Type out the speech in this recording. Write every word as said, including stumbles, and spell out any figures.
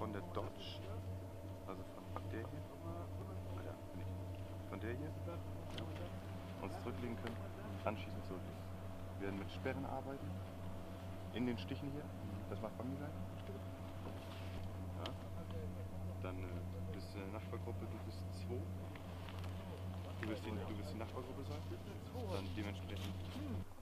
von der Dodge, also von der hier, ah ja, nicht, von der hier, ja, uns zurücklegen können, anschließend zurücklegen. Wir werden mit Sperren arbeiten, in den Stichen hier, das macht Bambi-Lein. Ja. Dann äh, bist du in der Nachbargruppe, du bist zwei. Du wirst die, du wirst die Nachbargruppe sein. Dann dementsprechend